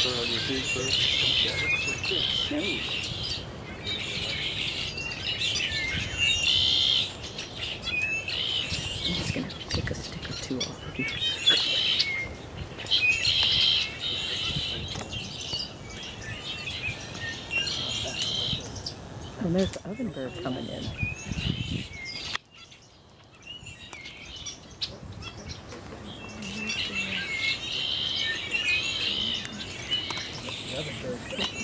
her on your feet first? No. I'm just going to take a stick or two off of you. Oh, there's the oven bird coming in. The oven bird.